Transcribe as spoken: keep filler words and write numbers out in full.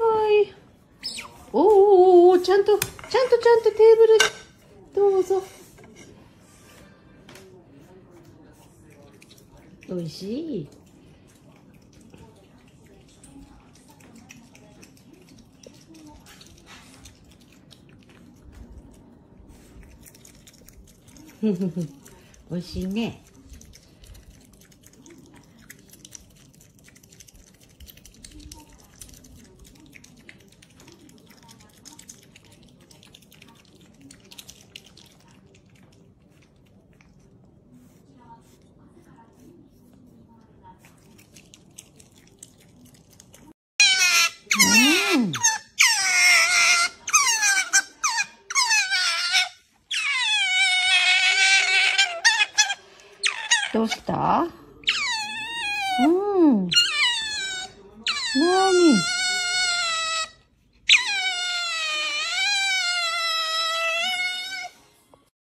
はい。おーおーおー、ちゃんと、ちゃんとちゃんとテーブルに、どうぞ。おいしい。ふふふ、おいしいね。うん。